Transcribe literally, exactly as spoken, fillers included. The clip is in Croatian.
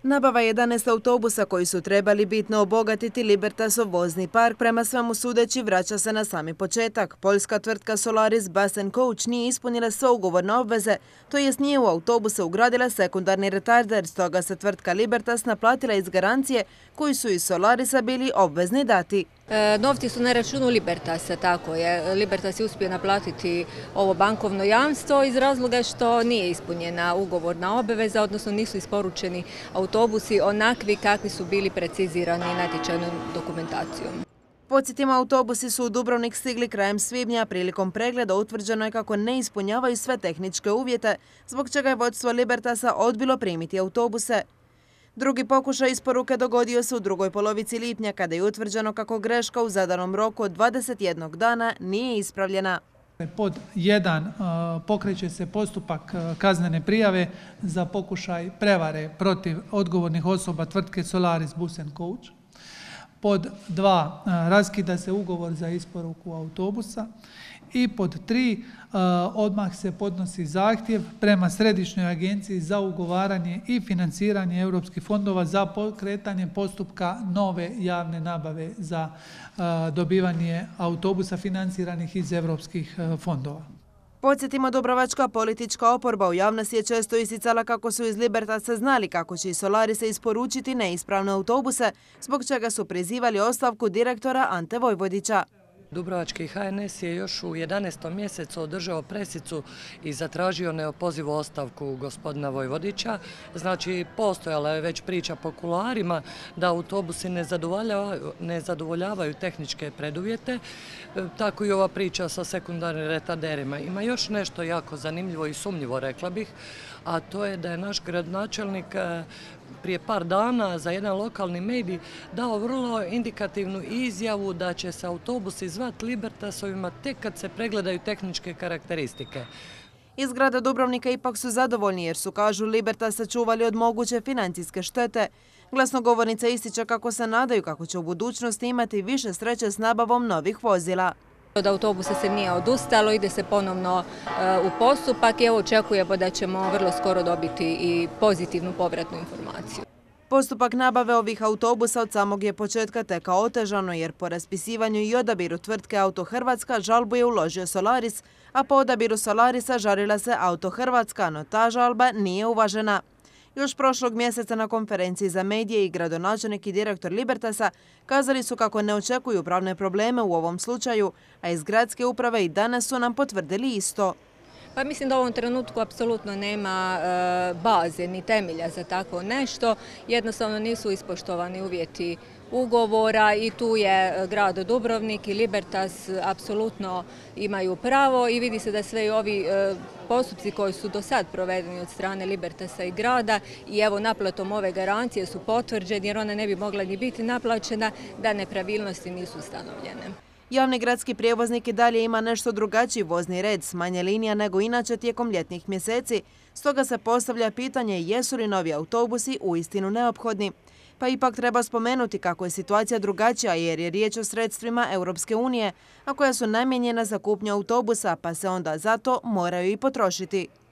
Nabava jedanaest autobusa koji su trebali bitno obogatiti Libertasov vozni park prema svemu sudeći vraća se na sami početak. Poljska tvrtka Solaris Bus and Coach nije ispunila sve ugovorne obveze, to jest nije u autobuse ugradila sekundarni retarder, stoga se tvrtka Libertas naplatila iz garancije koju su iz Solarisa bili obvezni dati. E, novci su na računu Libertasa, tako je. Libertas je uspio naplatiti ovo bankovno jamstvo iz razloga što nije ispunjena ugovorna obveza, odnosno nisu isporučeni autobusi onakvi kakvi su bili precizirani natječajnom dokumentacijom. Podsjetimo, autobusi su u Dubrovnik stigli krajem svibnja, prilikom pregleda utvrđeno je kako ne ispunjavaju sve tehničke uvjete, zbog čega je vodstvo Libertasa odbilo primiti autobuse. Drugi pokušaj isporuke dogodio se u drugoj polovici lipnja, kada je utvrđeno kako greška u zadanom roku od dvadeset jednog dana nije ispravljena. Pod jedan pokreće se postupak kaznene prijave za pokušaj prevare protiv odgovornih osoba tvrtke Solaris Bus and Coach. Pod dva, raskida se ugovor za isporuku autobusa. I pod tri, odmah se podnosi zahtjev prema Središnjoj agenciji za ugovaranje i financiranje europskih fondova za pokretanje postupka nove javne nabave za dobivanje autobusa financiranih iz europskih fondova. Podsjetimo, dubrovačka politička oporba u javnosti je često isticala kako su iz Libertasa znali kako će iz Solarisa isporučiti neispravne autobuse, zbog čega su prizivali ostavku direktora Ante Vojvodića. Dubrovački H N S je još u jedanaestom mjesecu održao presicu i zatražio neopozivu ostavku gospodina Vojvodića. Znači, postojala je već priča po kuloarima da autobusi ne zadovoljavaju, ne zadovoljavaju tehničke preduvjete, tako i ova priča sa sekundarnim retarderima. Ima još nešto jako zanimljivo i sumnjivo, rekla bih, a to je da je naš gradonačelnik prije par dana za jedan lokalni medij dao vrlo indikativnu izjavu da će se autobusi zvati Libertasovima tek kad se pregledaju tehničke karakteristike. Iz grada Dubrovnika ipak su zadovoljni jer su, kažu, Libertas sačuvali od moguće financijske štete. Glasnogovornica ističe kako se nadaju kako će u budućnosti imati više sreće s nabavom novih vozila. Od autobusa se nije odustalo, ide se ponovno u postupak i evo očekujemo da ćemo vrlo skoro dobiti i pozitivnu povratnu informaciju. Postupak nabave ovih autobusa od samog je početka tekao otežano jer po raspisivanju i odabiru tvrtke Auto Hrvatska žalbu je uložio Solaris, a po odabiru Solarisa žalila se Auto Hrvatska, no ta žalba nije uvažena. Još prošlog mjeseca na konferenciji za medije i gradonačelnik i direktor Libertasa kazali su kako ne očekuju pravne probleme u ovom slučaju, a iz gradske uprave i danas su nam potvrdili isto. Pa mislim da u ovom trenutku apsolutno nema e, baze ni temelja za tako nešto. Jednostavno nisu ispoštovani uvjeti ugovora i tu je grad Dubrovnik i Libertas apsolutno imaju pravo i vidi se da sve i ovi e, postupci koji su do sad provedeni od strane Libertasa i grada i evo naplatom ove garancije su potvrđeni jer ona ne bi mogla ni biti naplaćena da nepravilnosti nisu ustanovljene. Javni gradski prijevoznik i dalje ima nešto drugačiji vozni red s manje linija nego inače tijekom ljetnih mjeseci, stoga se postavlja pitanje jesu li novi autobusi uistinu neophodni. Pa ipak treba spomenuti kako je situacija drugačija jer je riječ o sredstvima Europske unije, a koja su namijenjena za kupnju autobusa pa se onda zato moraju i potrošiti.